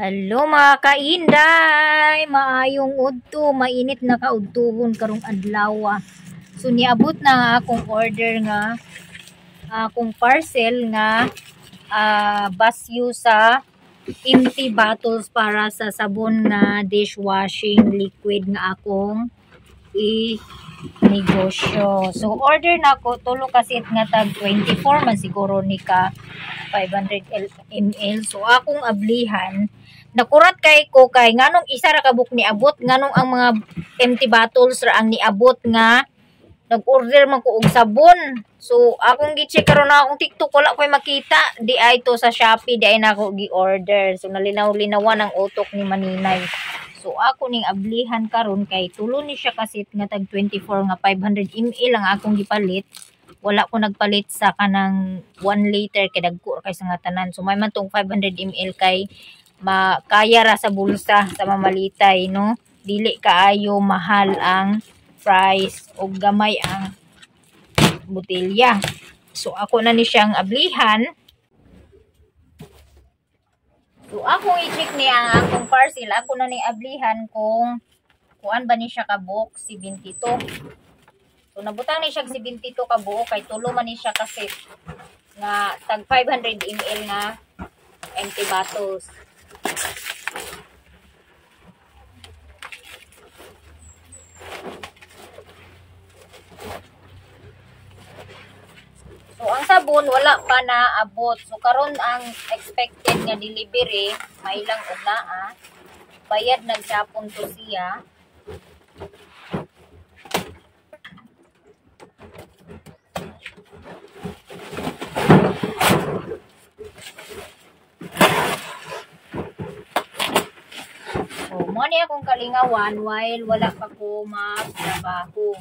Hello mga kainday! Maayong udto, mainit na kaudtuhon karong adlaw. So niabot na nga akong order nga akong parcel nga basyo sa empty bottles para sa sabon nga dishwashing liquid nga akong negosyo. So order na ko tulo kasit nga tag 24 man siguro ni ka 500 ml. So akong ablihan nakurat kay ko kay nganong isa ra kabuk ni abot nganong ang mga empty bottles ra ang niabot nga nag-order man ko og sabon. So akong gi-check karon na akong TikTok wala koy makita di ay to sa Shopee di ay nako gi-order. So nalinaw-linawan ang utok ni Maninay. So ako ning ablihan karon kay tulo ni siya kasit nga tag 24 nga 500 ml ang akong gipalit. Wala ko nagpalit sa kanang 1 liter kay dagko kay sa nga tanan. So may man tong 500 ml kay makaya ra sa bulsa sa mamalitay no. Dili kaayo mahal ang price o gamay ang botelya. So ako na ni siyang ablihan. So akong i-check ni ang akong parcel, ako na ni ablihan kung kuan ba ni siya ka box 72. So nabutang ni siya 72 ka buok kay tulo man ni siya kasi nga tag 500 ml nga empty bottles. So ang sabon wala pa na abot. So karon ang expected nga delivery mailang og naa. Bayad nagsapon to siya. So mo ni akong kalingawan while wala pa ko magtrabaho.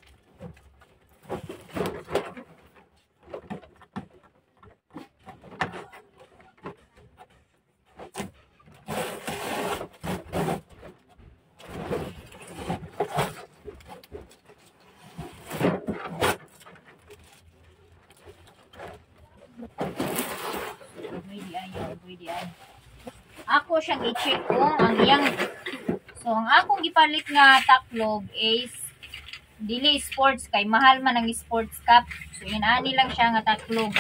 Ako siyang i-check kung ang iyang so ang akong gipalit nga taklog is dili sports kay mahal man ang sports cup. So yun ani lang siya nga taklog.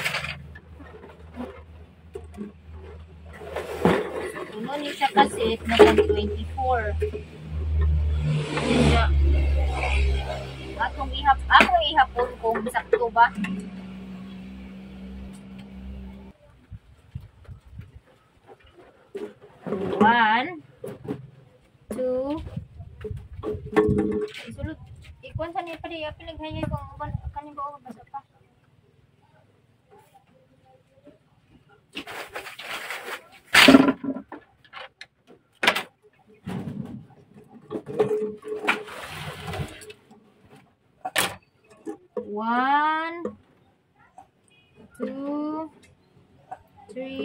So puno ni siya kasi na 24. Siya akong ihapon kung sakto ba. One, two, isulot. Ikuan sa niya pa di, pinaghanyan ko ang kanin ko basa pa. One, two, three.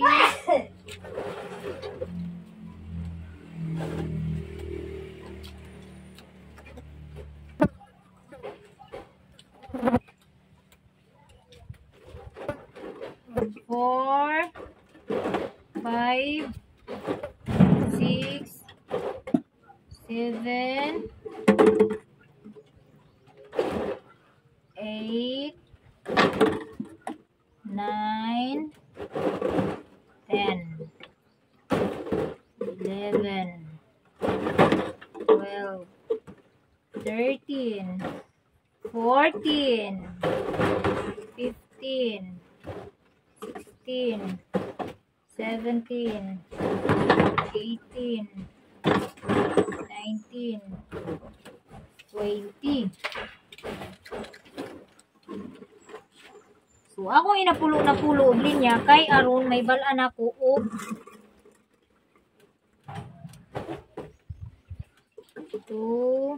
4, 5, 6, 7, 8, 9, 10, 11, 12, 13, 14, 15, 16, 17, 18, 19, 20. So ako inapulo na pulo og linya kay aron may balaan ako og ito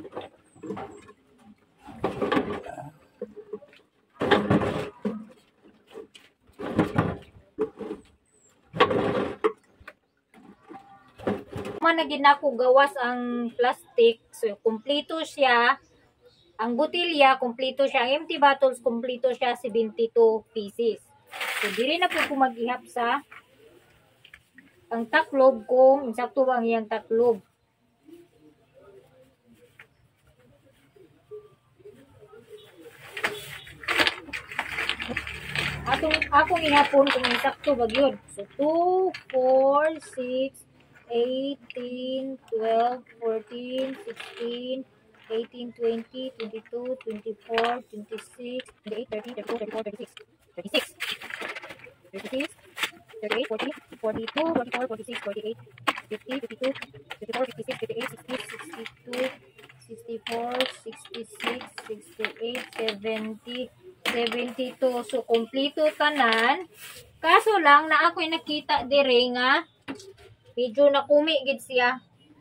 man na gid nako gawas ang plastic. So kumpleto siya ang botelya, kumpleto siya ang empty bottles, kumpleto siya 72 pieces. So diri na po ko mag-ihap sa ang taklob kung insakto ba ang iyang taklob. Akong inapon kung insakto ba gyud. So 2, 4, 6, 18, 12, 14, 16, 18, 20, 22, 24, 26, 28, 30, 34, 34, 36, 36, 36, 38, 40, 42, 44, 46, 48, 50, 52, 54, 56, 58, 60, 62, 64, 66, 68, 70, 72. So, kompleto tanan. Kaso lang, na ako'y nakita dire nga, medyo nakumi gid siya.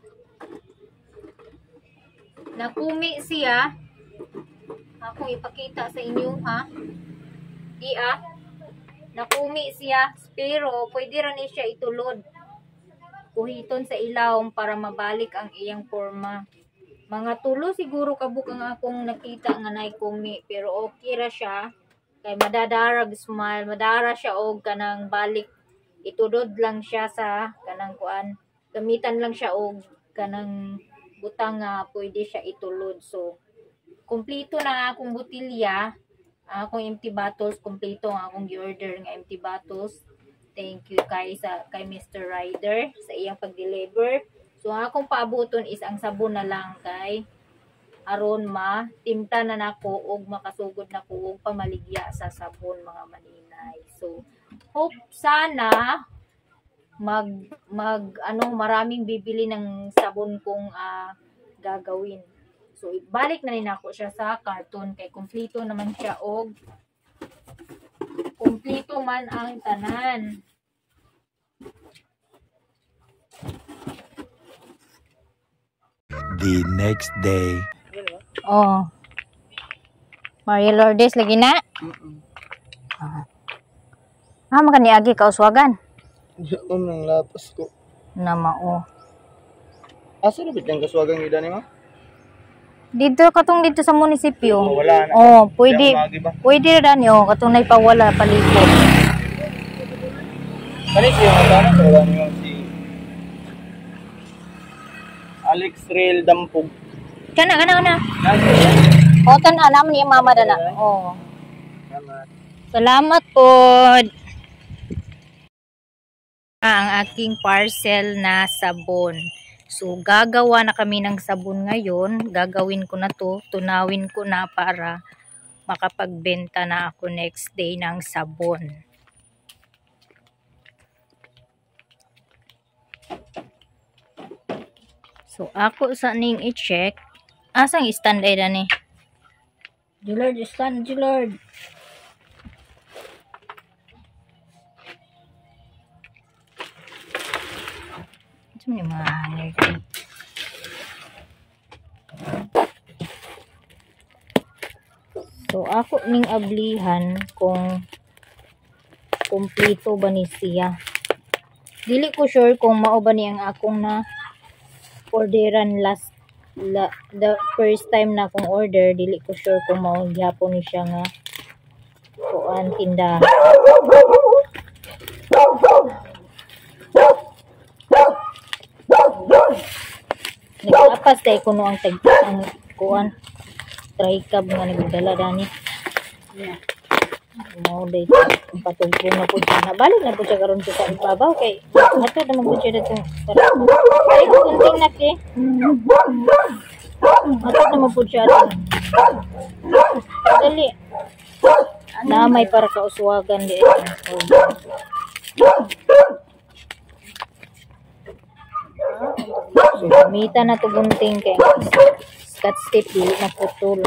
Nakumi siya. Ako ipakita sa inyo, ha? Di nakumi siya. Pero, pwede rin siya itulod. Kuhiton sa ilawom para mabalik ang iyang forma. Mga tulo siguro kabuk ang akong nakita nga naikumi. Pero okay ra siya. Kay madadarag smile. Madara siya og kanang balik. Itudod lang siya sa kanang kuan. Gamitan lang siya og kanang butang nga pwede siya itulod. So, kumplito na akong botilya. Akong empty bottles. Kumplito ang akong gi-order nga empty bottles. Thank you kay Mr. Rider sa iyang pag-deliver. So, akong paabuton is ang sabon na lang kay aron timta na nako og makasugod na ko og pamaligya sa sabon mga maninay. So, hope sana maraming bibili ng sabon kong gagawin. So, ibalik na rin ako siya sa carton kay kumplito naman siya og kumplito man ang tanan. The next day. Oh. Maria Lourdes lagi na? Makan ni agi kauswagan. Nang lapas ko. Nama Asa na bit yung kaswagang ida ni ma? Dito dito sa munisipyo. Wala na. Oh, pwede. Magi ba? Pwede ra ni katong naipawala paliko. Kani siya magana sa wala niyo si Alex Rail Dampog. Kana. Nasa. O tanan naman ni mama dana. Oh. Salamat. Salamat po. Ang aking parcel na sabon. So, gagawa na kami ng sabon ngayon. Gagawin ko na to. Tunawin ko na para makapagbenta na ako next day ng sabon. So, ako sa ning i-check. Asang stand ay na ni? Julard, stand, Julard. Ito yung mga hanger. So, ako ning ablihan kung kumplito ba ni siya. Dili ko sure kung mao ba ni ang akong na orderan the first time na akong order. Dili ko sure kung mao gyapon ni siya nga kuan tindahan. Naglapas tayo kuno ang kuan tricab nga nagdala dani. Mo day patugpo na po siya. Nabalik na po siya karon sa ibabaw kay ato naman po siya dito. Ay kunting naki. Ato naman po siya. Dali. Namay para kauswagan di. So, gamitan na to gunting kay scotch tape dili na putol.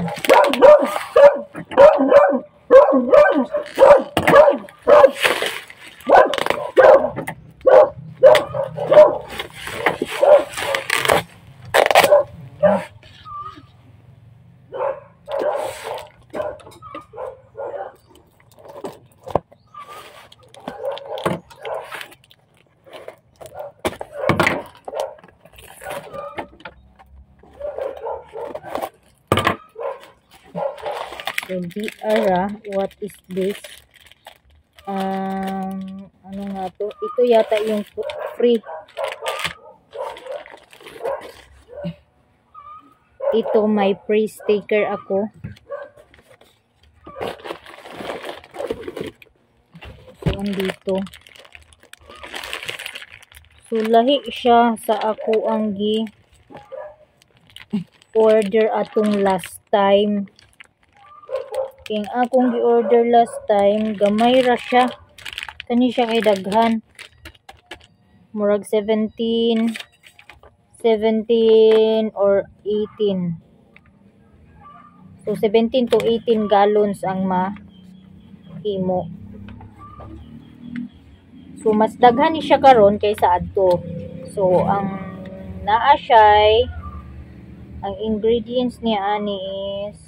So, what is this? Ano nga to? Ito yata yung free. Ito may free sticker ako. So, andito. So, lahi siya sa ako ang order atong last time. King akong gi-order last time, gamay ra siya. Kani siya kay daghan. Murag 17 or 18. So 17 to 18 gallons ang mahimo. So mas daghan ni siya karon kaysa adto. So ang naa siya, ang ingredients niya ani is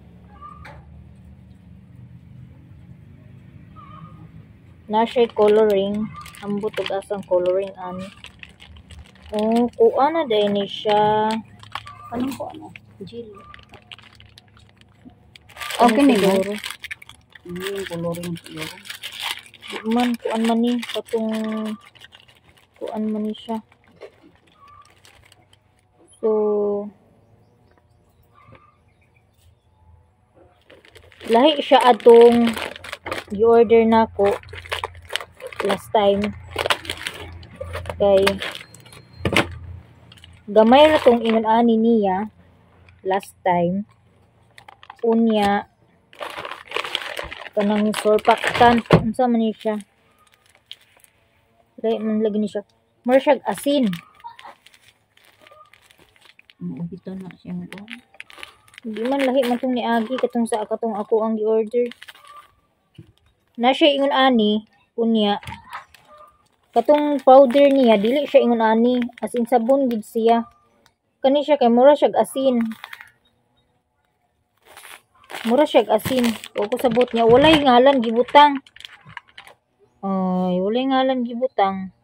na siya coloring. Ambot og asang coloring ani. Oh, kuha na dahil ni siya. Anong ko ano? Gel. Ano Okay na siguro? Yung coloring siguro. Di man, kuan man ni. Katong kuan man ni siya. So, lahi siya atong i-order na ko last time. Kay gamay ra tong ingon ani niya last time. Unya kanang surfactant, unsa man ni siya? Lahi man lagi ni siya. More siya asin. Ito na siya mo. Hindi man lahi man tong niagi katong sa katong ako ang gi-order. Na siya ingon ani, unya katong powder niya dili siya ingon ani, as in sabon gid siya. Kani siya kay mura siya asin. Mura siya asin. O ko sabot niya walay ngalan gibutang. Ay, walay ngalan gibutang.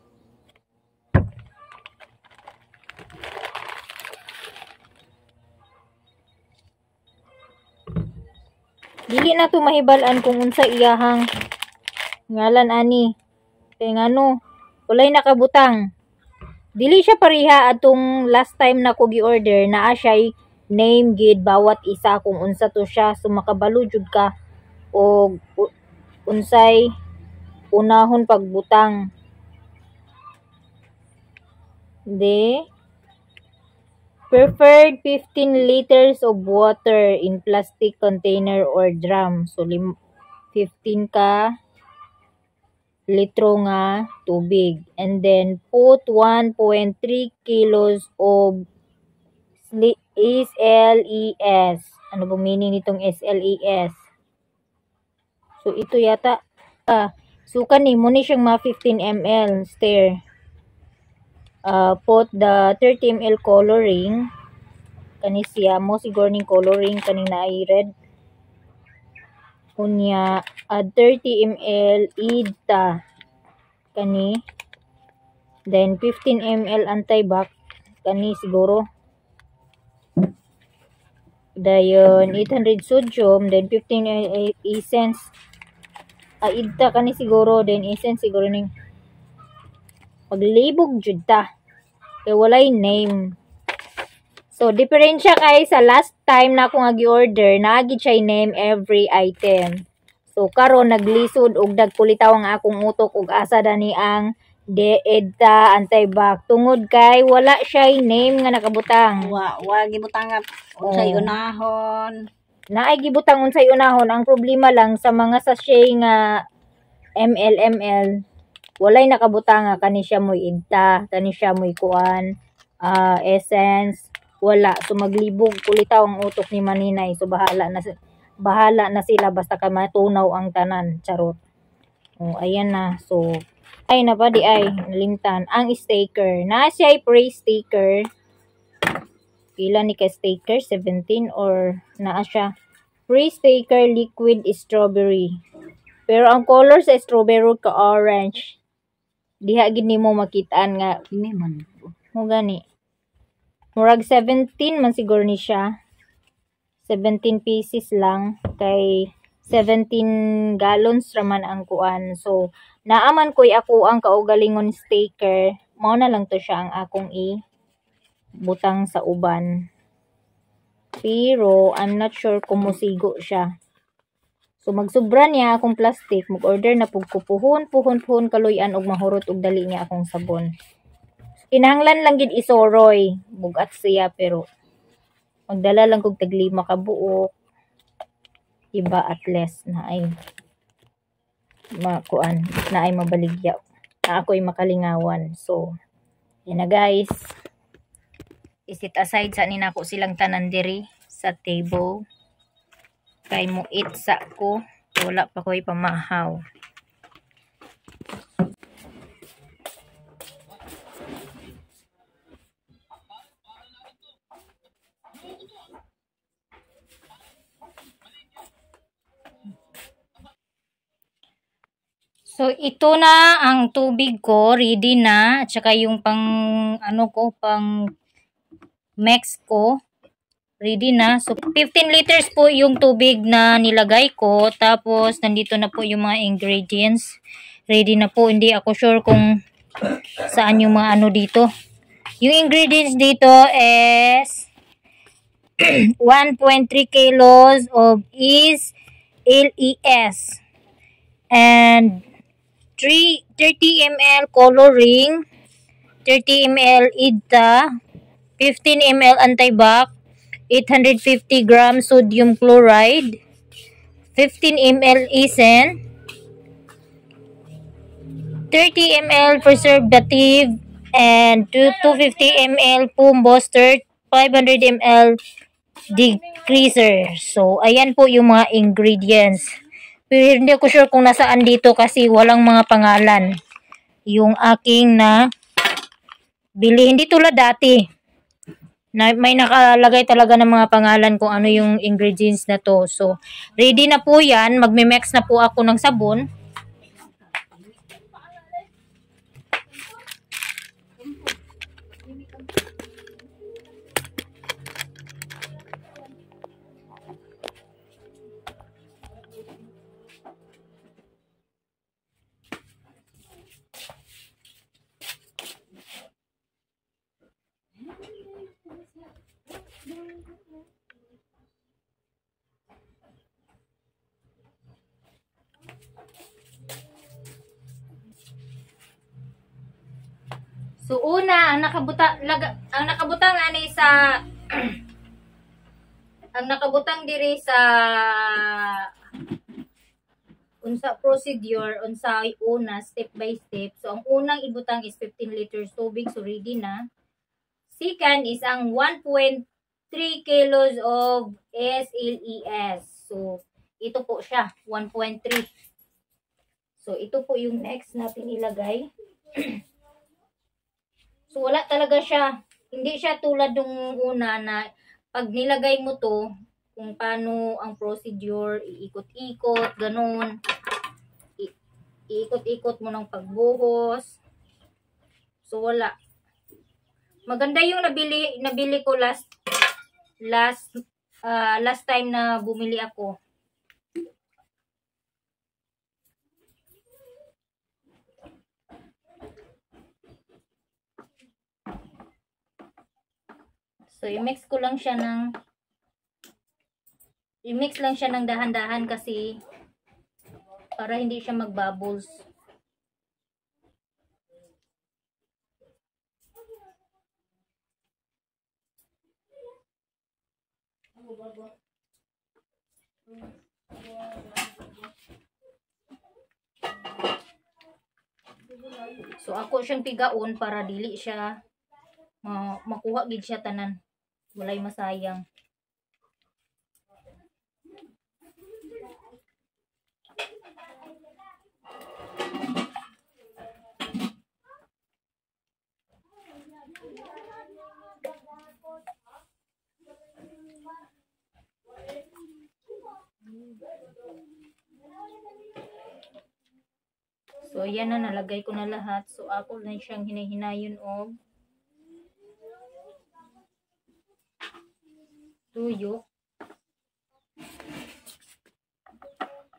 Dili na to mahibal-an kung unsa iyahang ngalan ani. Kay ngano, walay nakabutang. Dili siya pareha atong last time na ko gi-order, naa siya name gid bawat isa kung unsa to siya. So makabalo jud ka og unsay unahon pagbutang. Preferred 15 liters of water in plastic container or drum. So 15 ka litro nga tubig. And then put 1.3 kilos of SLES. Ano ba meaning nitong SLES? So ito yata so kani mo ni siyang mga 15 ml stir. Put the 30 ml coloring. Kani siya mo siguro ning coloring kaning naay red. Unya add 30 ml idta kani. Then 15 ml antibac kani siguro. Dayon 800 sodium, then 15 ml essence. Idta kani siguro, then essence siguro ning paglibog jud ta. Kay walay name. So diferensya kay sa last time na ako nga gi-order, naagi siya name every item. So karon naglisod og dagkulitaw ang akong utok og asa dani ang edta antibac tungod kay wala siya name nga nakabutang. Wa gibutang unsay unahon. Naay gibutang unsay unahon. Ang problema lang sa mga sachet nga ml walay nakabutang nga kani siya moy idta, kani siya moy kuan essence, wala. So maglibog kulitaw ang utok ni Maninay. So bahala na sila basta ka matunaw ang tanan. Charot. Oh, ayan na. So ay na pa di ay nalimtan ang sticker. Na siya ay free sticker. Pila ni ka sticker? 17 or naa siya free sticker liquid strawberry. Pero ang color sa strawberry ka orange. Diha gid nimo makitaan nga Ini man. mo gani. Murag 17 man siguro ni siya. 17 pieces lang kay 17 gallons raman ang kuan. So naaman koy ako ang kaugalingon staker. Mao na lang to siya ang akong butang sa uban. Pero I'm not sure kung musigo siya. So magsubra niya akong plastic, mag-order na pug puhon kaluyan og mahurot og dali niya akong sabon. Kinahanglan lang gid isoroy, bugat siya pero magdala lang kog tag 5 ka buok. Iba at less na ay makuan, na ay mabaligya. Na ako'y makalingawan. So yan na guys. Isit aside sa ninako silang tanan diri sa table. Kay mo eat sa ko, wala pa ko'y pamahaw. So ito na ang tubig ko, ready na, at saka yung pang pang mix ko. Ready na. So, 15 liters po yung tubig na nilagay ko. Tapos, nandito na po yung mga ingredients. Ready na po. Hindi ako sure kung saan yung mga dito. Yung ingredients dito is 1.3 kilos of LES. And 30 ml coloring. 30 ml IDTA. 15 ml antibac. 850 grams sodium chloride, 15 ml isen, 30 ml preservative, and 250 ml foam booster, 500 ml degreaser. So, ayan po yung mga ingredients. Pero hindi ko sure kung nasaan dito kasi walang mga pangalan. Yung aking na bili, hindi tulad dati. May nakalagay talaga ng mga pangalan kung ano yung ingredients na to. So, ready na po yan. Magme-mix na po ako ng sabon. So una, ang nakabutang ani sa ang nakabutang diri sa unsa procedure, unsa una step by step. So ang unang ibutang is 15 liters tubig, so ready na. Second is ang 1.3 kilos of SLES. So ito po siya, 1.3. So ito po yung next natin ilagay. So, wala talaga siya. Hindi siya tulad ng una na pag nilagay mo to, kung paano ang procedure, iikot-ikot, ganun. Iikot-ikot mo ng pagbuhos. So, wala. Maganda yung nabili ko last time na bumili ako. So, i-mix lang siya ng dahan-dahan kasi para hindi siya mag-bubbles. So, ako siyang pigaon para dili siya makuha gid siya tanan. Walay masayang. So, ayan na, nalagay ko na lahat. So, ako na siyang hinahinayon og tuyo.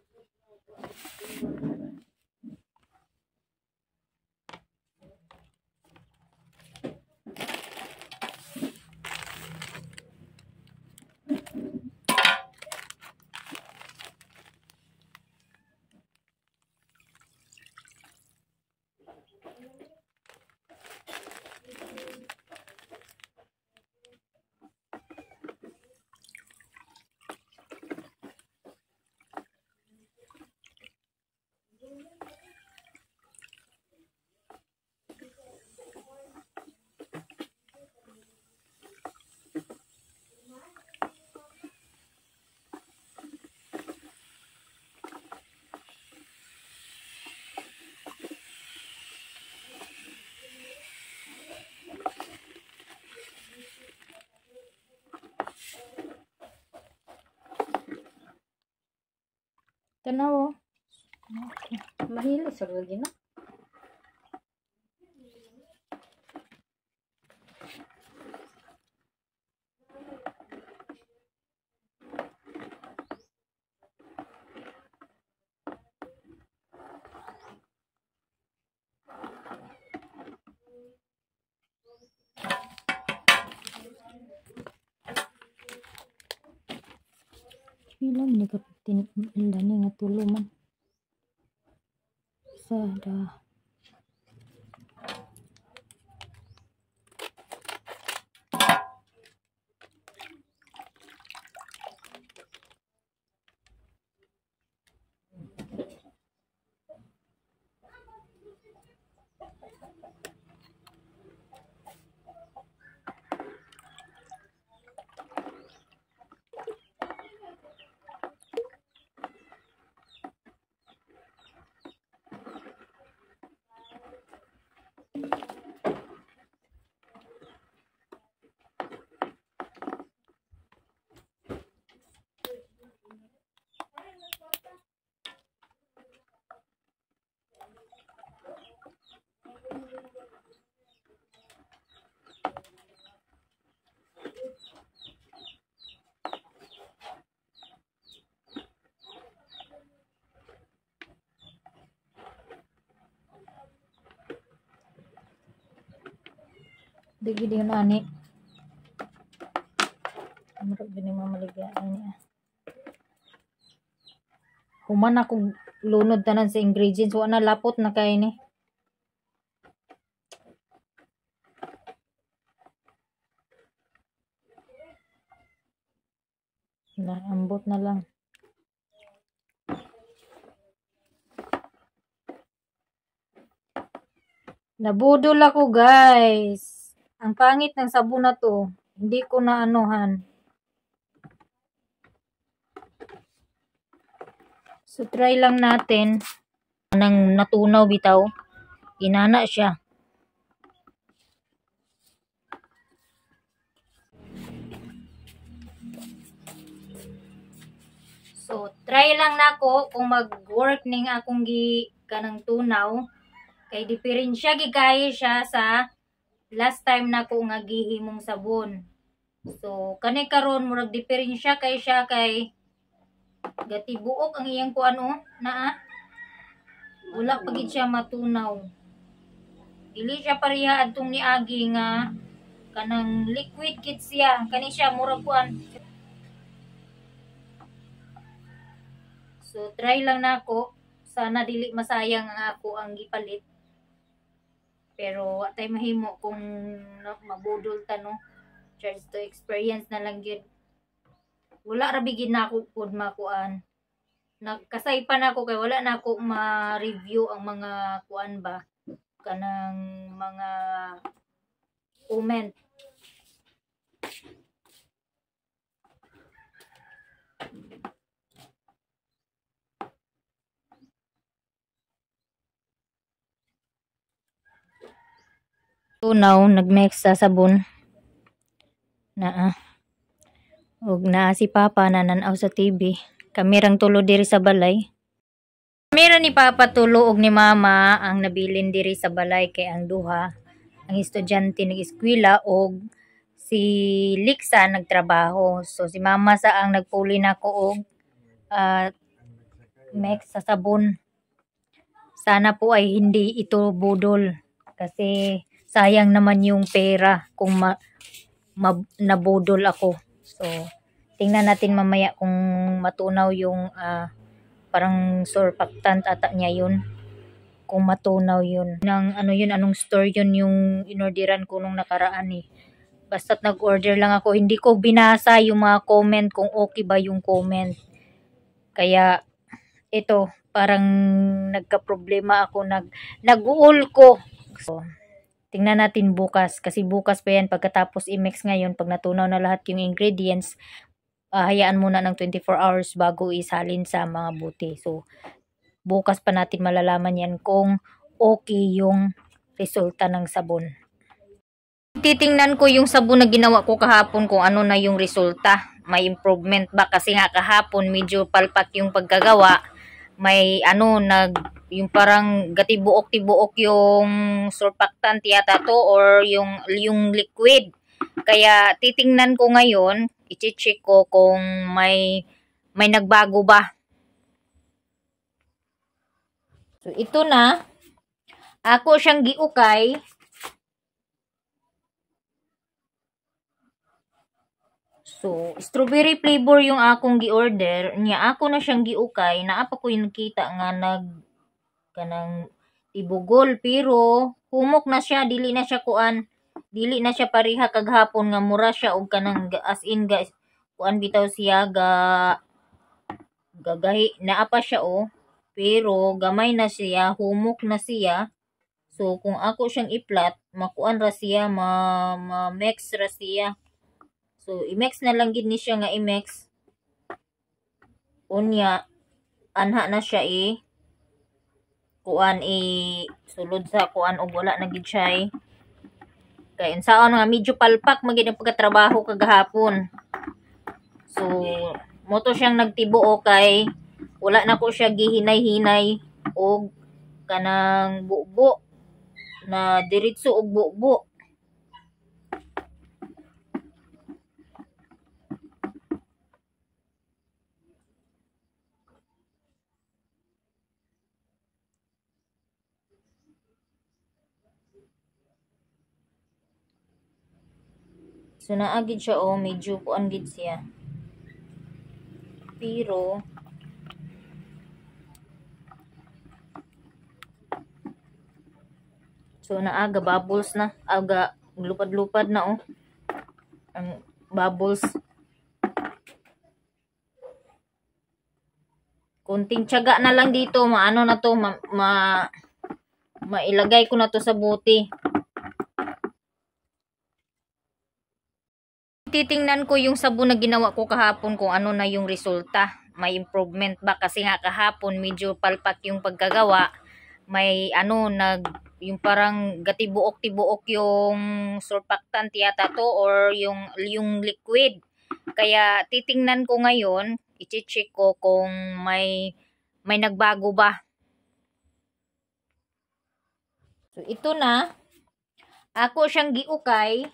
Tanaw. Mahilo sa lagi na. Ilang ni kapitin ilani nga tulo man. Sada. Digi din ani. Marag din mamaligyan niya. Human ako lunod tanan sa ingredients, wa na lapot na kay ni. Na ambot na lang. Nabudol ako, guys. Ang pangit ng sabon na to. Hindi ko na anuhan. So, try lang natin. Nang natunaw bitaw. Inana siya. So, try lang nako kung mag-work ning akong kanang tunaw. Kay diferensya gigayi siya sa last time nako nga gihimong sabon. So, kani karon murag diferensya kay siya kay gatibuok ang iyang kuan naa. Wala pa gid siya matunaw. Dili siya pareha adtong niagi nga kanang liquid gid siya. Kani siya murag kuan. So, try lang nako. Sana dili masayang ang ako ang gipalit. Pero wa tay mahimo kung mabudol ta no. Just to experience na lang yun. Wala ra bigid na ako pud makuan. Nagkasay pa na ako kay wala na ako ma-review ang mga kuan ba kanang mga comment. Tunaw nagmix sa sabon naa ug naa si Papa nananaw sa TV. Kamirang tulo diri sa balay. Kamera ni Papa tulo ug ni Mama ang nabilin diri sa balay kay ang duha ang estudyante nag-eskwela ug si Lixa nagtrabaho. So si Mama sa ang nagpuli nako og mix sa sabon. Sana po ay hindi ito budol kasi sayang naman yung pera kung nabudol ako. So, tingnan natin mamaya kung matunaw yung parang surfactant ata niya yun. Kung matunaw yun. Anong store yun yung inorderan ko nung nakaraan eh. Basta't nag-order lang ako. Hindi ko binasa yung mga comment kung okay ba yung comment. Kaya, ito, parang nagka-problema ako. Nag-uul ko. So, tingnan natin bukas. Kasi bukas pa yan. Pagkatapos i-mix ngayon, pag natunaw na lahat yung ingredients, hayaan muna ng 24 hours bago isalin sa mga buti. So, bukas pa natin malalaman yan kung okay yung resulta ng sabon. Titingnan ko yung sabon na ginawa ko kahapon kung ano na yung resulta. May improvement ba? Kasi nga kahapon medyo palpak yung pagkagawa. May yung parang gatibuok-tibuok yung surfactant yata to or yung liquid. Kaya titingnan ko ngayon, i-check ko kung may nagbago ba. So ito na. Ako siyang giukay. So, strawberry flavor yung akong gi-order. Ako na siyang giukay. Naapa ko yung nakita nga kanang tibugol. Pero, humok na siya. Dili na siya pariha kaghapon nga mura siya. O kanang as in guys. Kuan bitaw siya gagahi. Naapa siya Pero, gamay na siya. Humok na siya. So, kung ako siyang i-flat, makuan ra siya. Ma-mix ra siya. So, i-mix na lang gid ni siya nga i-mix. Unya, anha na siya sulod sa kuan og wala na gid siya Kaya insaon nga medyo palpak magid ang pagkatrabaho kagahapon. So, moto siyang nagtibuo kay wala na ko siya gihinay-hinay og kanang bubo na diretso og bubo. So, naagid siya medyo kuan gid siya. Pero, so, naaga bubbles na. Aga, lupad-lupad na ang bubbles. Kunting tiyaga na lang dito. Maano na to. Mailagay ko na to sa buti. Titingnan ko yung sabon na ginawa ko kahapon kung ano na yung resulta. May improvement ba? Kasi nga kahapon medyo palpak yung pagkagawa. May yung parang gatibuok-tibuok yung surfactant yata to or yung liquid. Kaya titingnan ko ngayon, i-check ko kung may nagbago ba. So ito na. Ako siyang giukay.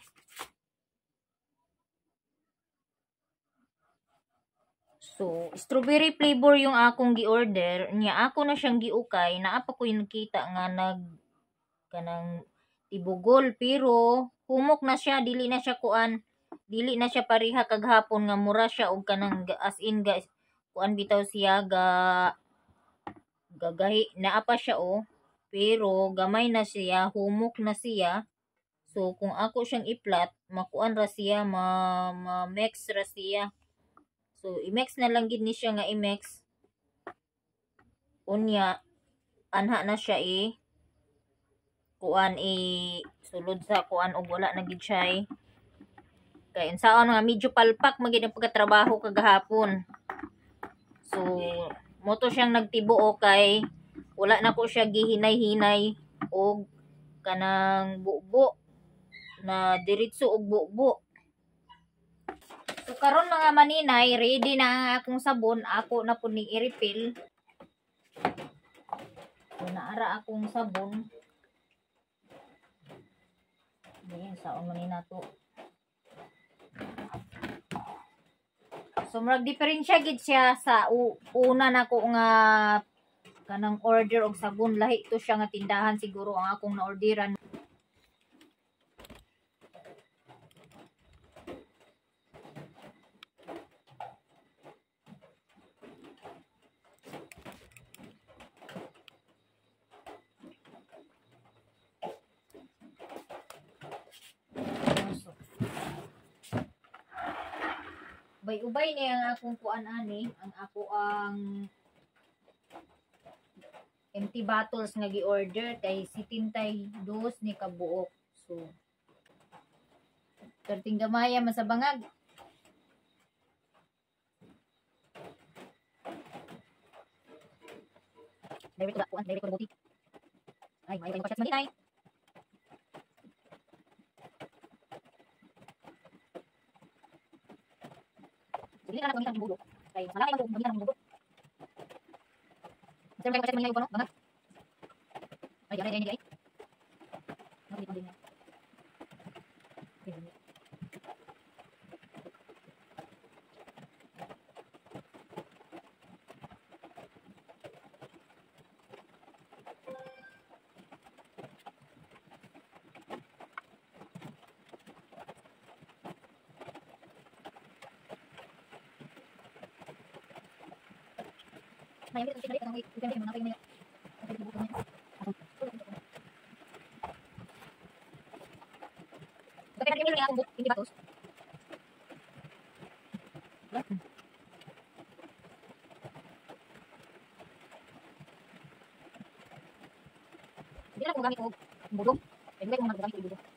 So, strawberry flavor yung akong gi-order. Ako na siyang giukay. Naapa ko yung nakita nga kanang tibugol. Pero, humok na siya. Dili na siya pariha kaghapon nga mura siya. O kanang as in guys. Kuan bitaw siya gagahi. Naapa siya Pero, gamay na siya. Humok na siya. So, kung ako siyang i-flat, makuan ra siya. Ma-mix ra siya. So, i-mix na lang gid ni siya nga i-mix. Unya, anha na siya sulod sa kuan og wala na gid siya Kaya insaon nga medyo palpak magid ang pagkatrabaho kagahapon. So, moto siyang nagtibuo kay wala na ko siya gihinay-hinay og kanang bubo na diretso og bubo. So, karon mga maninay, ready na ang akong sabon. Ako na po ni i-refill. So, naara akong sabon. Ayan, saon manina to. So murag diferensya gid siya sa una nako nga kanang order og sabon, lahi to siya nga tindahan siguro ang akong na-orderan. Ubay-ubay ni ang akong kuan ani, ang ako ang empty bottles nga gi-order kay 72 ni kabuok. So perting gamaya man sa bangag. Dili ko kuan, dili ko buti. Ay, may kayo kasi malinay. Dili na lang gamitan ng bulo. Kay malaki man gamitan ng bulo. Sir, kayo kasi mangyay ko no? Bangag. Ay, ay. Nakita din niya. May mga tingali kanang weekend mga kay may Bakit natin yung akong book, hindi batos? Hindi na ako gamit ko budong. Hindi ko magagamit ko budong.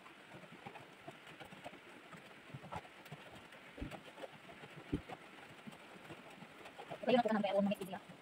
Kaya na ko nang bayad mga idea.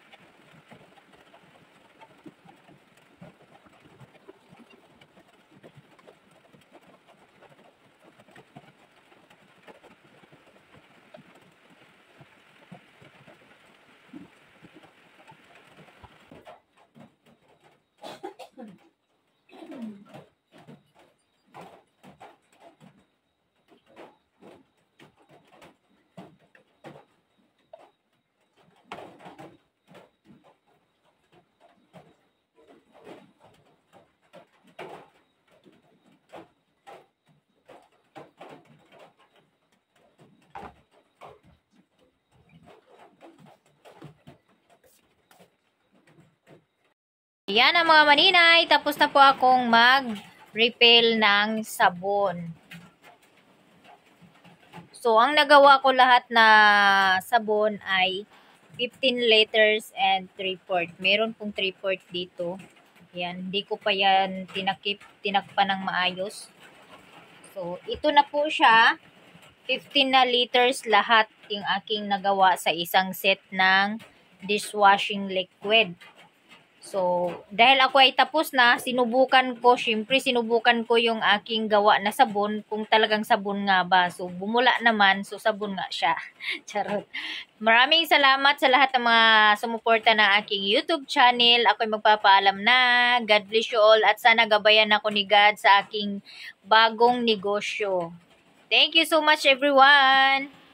Yan ang mga maninay. Tapos na po akong mag-refill ng sabon. So, ang nagawa ko lahat na sabon ay 15 liters and 3/4. Meron pong 3/4 dito. Yan. Hindi ko pa yan tinakpan ng maayos. So, ito na po siya. 15 na liters lahat yung aking nagawa sa isang set ng dishwashing liquid. So, dahil ako ay tapos na, sinubukan ko yung aking gawa na sabon, kung talagang sabon nga ba. So, bumula naman, so sabon nga siya. Charot. Maraming salamat sa lahat ng mga sumuporta ng aking YouTube channel. Ako'y magpapaalam na. God bless you all at sana gabayan ako ni God sa aking bagong negosyo. Thank you so much everyone!